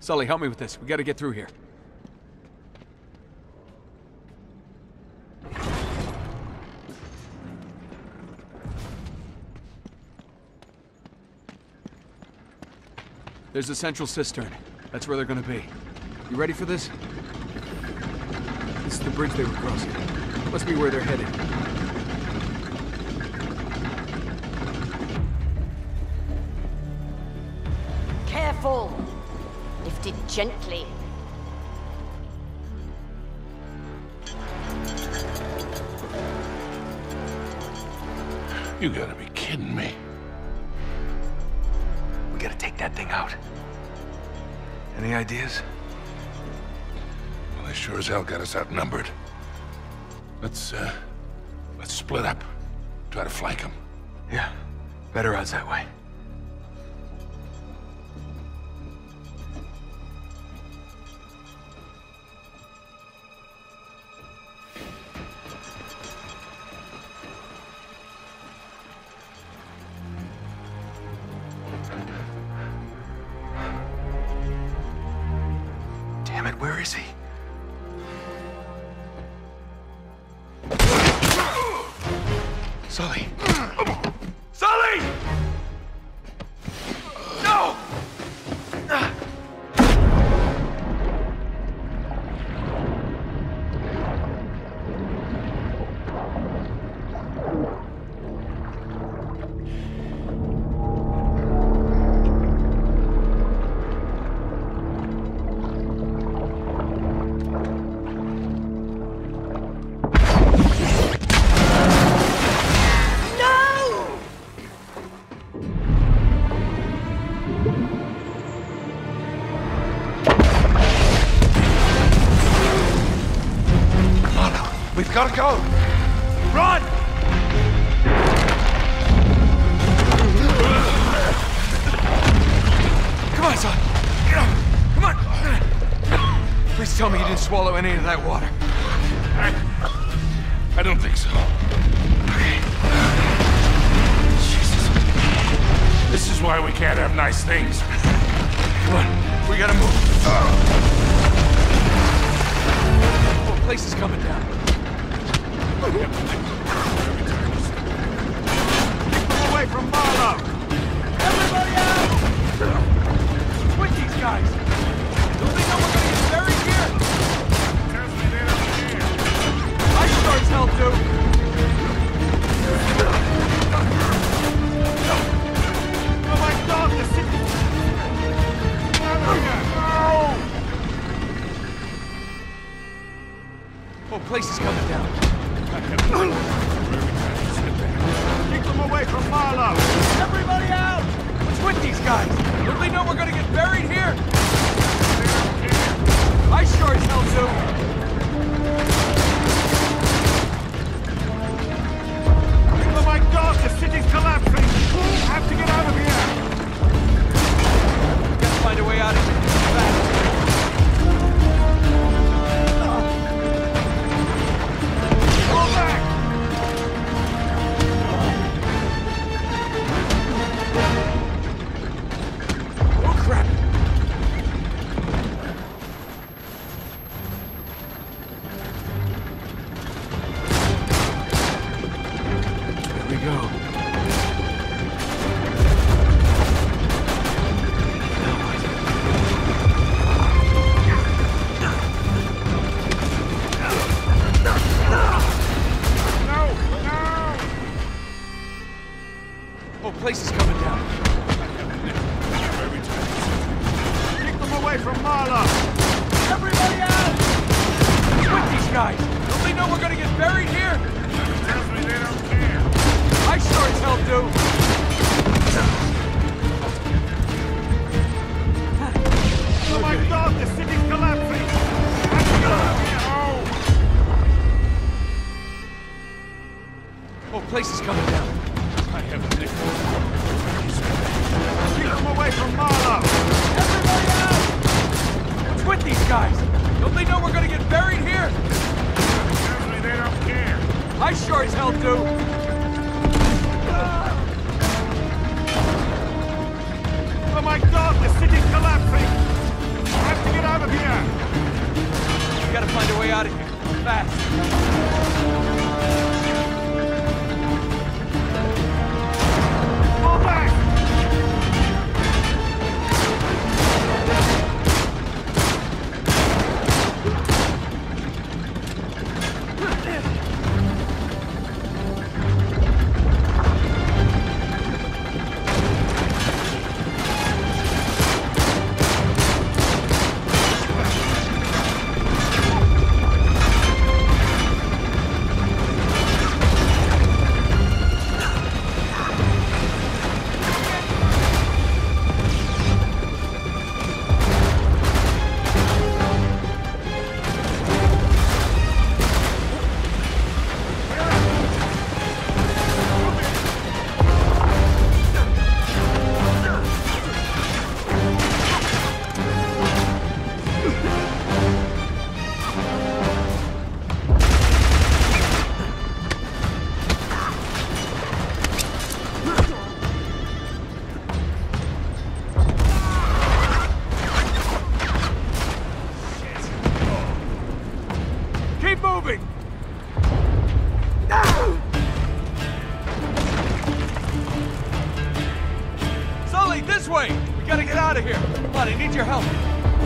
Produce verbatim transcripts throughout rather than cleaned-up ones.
Sully, help me with this. We gotta get through here. There's a central cistern. That's where they're gonna be. You ready for this? This is the bridge they were crossing. Must be where they're headed. Careful! Lift it gently. You gotta be kidding me. We gotta take that thing out. Any ideas? Well, they sure as hell got us outnumbered. Let's, uh, let's split up. Try to flank them. Yeah, better odds that way. Damn it, where is he? Sully! Sully! No! We've gotta go! Run! Come on, son! Come on! Please tell me you didn't swallow any of that water. I... I don't think so. Okay. Jesus. This is why we can't have nice things. Come on, we gotta move. Oh, place is coming down. Keep them away from Marlowe! Everybody out! Quit these guys! Don't they know we're gonna get buried here? Tells me they don't care. I sure as hell do! Oh my God, the city! Oh, place is coming down. Keep them away from Marlowe! Everybody out! What's with these guys? Don't they know we're gonna get buried here? I sure as hell do! Oh my God, the city's collapsing! We have to get out of here! Gotta find a way out of here. Fast. Fall back! Oh crap! There we go. Now what? No! No! Oh, place is coming down. Keep them away from Marlowe! Everybody out! What's with these guys? Don't they know we're gonna get buried here? Tells me they don't care. I sure as hell do! Oh my God, the city's collapsing! Have to get out of here! Oh, place is coming down. I have a nickel. Keep them away from Marlowe! Everybody out! What's with these guys? Don't they know we're gonna get buried here? Tells me they don't care. I sure as hell do! way out of here. Fast. Fall back! Keep moving! Sully, this way! We gotta get out of here! Come on, I need your help.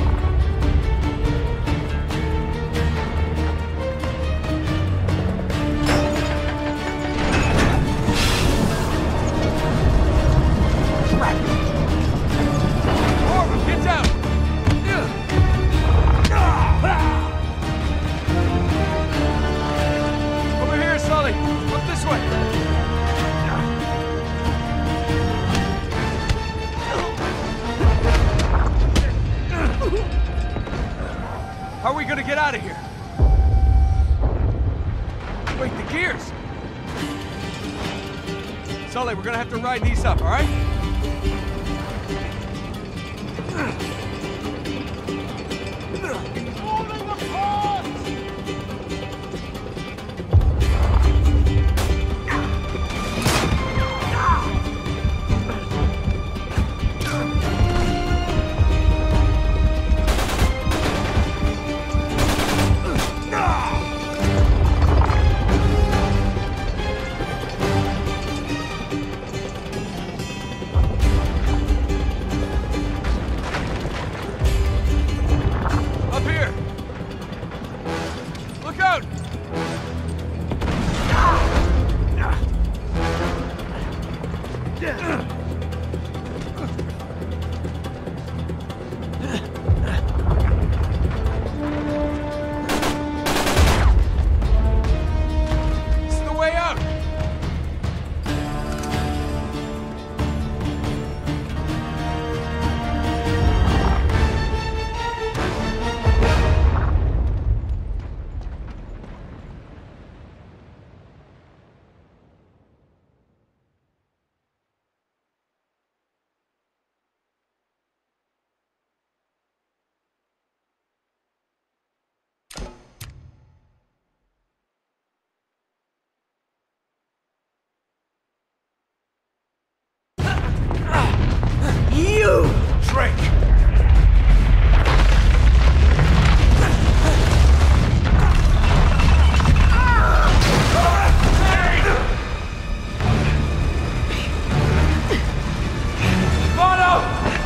Corbin, get down! Over here, Sully! Look this way! How are we gonna get out of here? Wait, the gears! Sully, we're gonna have to ride these up, all right? Up here! Look out! This is the way out! You! Drake! Mono!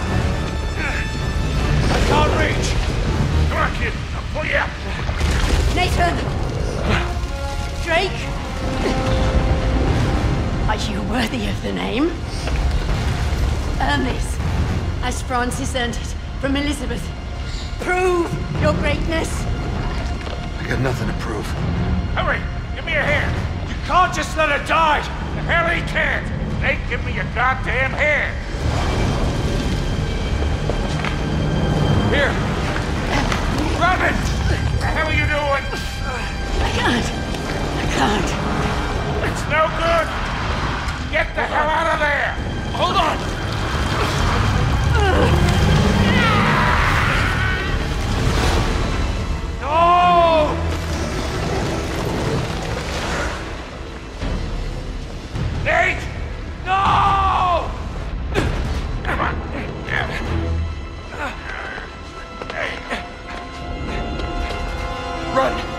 I can't reach! Come on, kid. I'll pull you up. Nathan! Drake! Are you worthy of the name? Earn this, as Francis earned it from Elizabeth. Prove your greatness! I got nothing to prove. Hurry! Give me a hand! You can't just let her die! The hell he can't! Nate, give me your goddamn hand! Here! Grab it! What the hell are you doing? I can't. I can't. It's no good! Get the hell out of there! Hold on! No! Nate! No! Come on. Run!